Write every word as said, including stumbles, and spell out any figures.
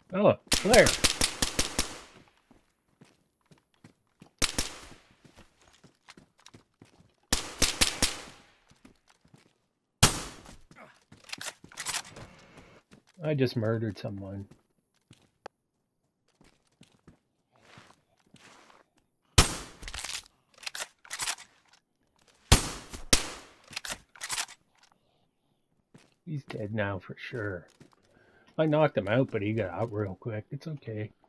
Oh, Claire. I just murdered someone. He's dead now for sure. I knocked him out, but he got out real quick. It's okay.